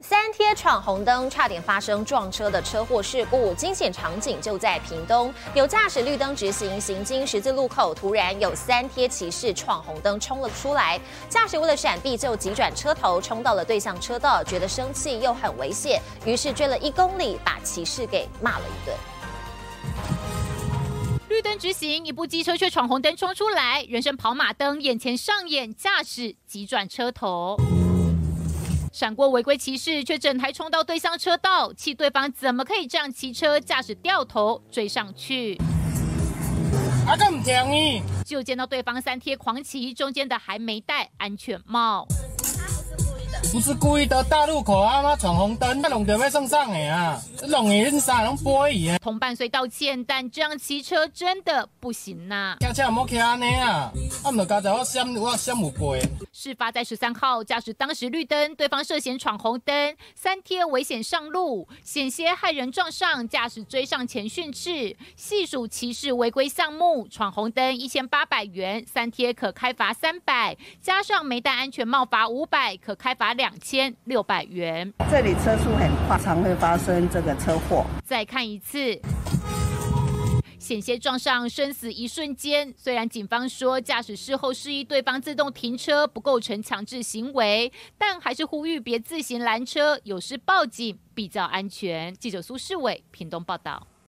3贴闯红灯，差点发生撞车的车祸事故，惊险场景就在屏东。有驾驶绿灯直行，行经十字路口，突然有3贴骑士闯红灯冲了出来，驾驶为了闪避就急转车头，冲到了对向车道，觉得生气又很危险，于是追了1公里，把骑士给骂了一顿。 绿灯直行，一部机车却闯红灯冲出来，人生跑马灯眼前上演，驾驶急转车头，闪过违规骑士，却整台冲到对向车道，气对方怎么可以这样骑车，驾驶掉头追上去。 敢唔听伊？ 就见到对方3贴狂骑，中间的还没戴安全帽。 不是故意的，大路口啊妈闯红灯，那弄到要送上的啊，弄的恁啥拢飞伊啊。 同伴虽道歉，但这样骑车真的不行呐、 开车唔好骑安尼啊，唔就刚才我闪有过。 事发在13号，驾驶当时绿灯，对方涉嫌闯红灯，3贴危险上路，险些害人撞上，驾驶追上前训斥，细数骑士违规项目，闯红灯1800元，3贴可开罚300，加上没戴安全帽罚500，可开罚2600元。 这里车速很快，常会发生这个车祸。 再看一次。 险些撞上，生死一瞬间。虽然警方说驾驶事后示意对方自动停车，不构成强制行为，但还是呼吁别自行拦车，有事报警比较安全。记者苏世伟，屏东报道。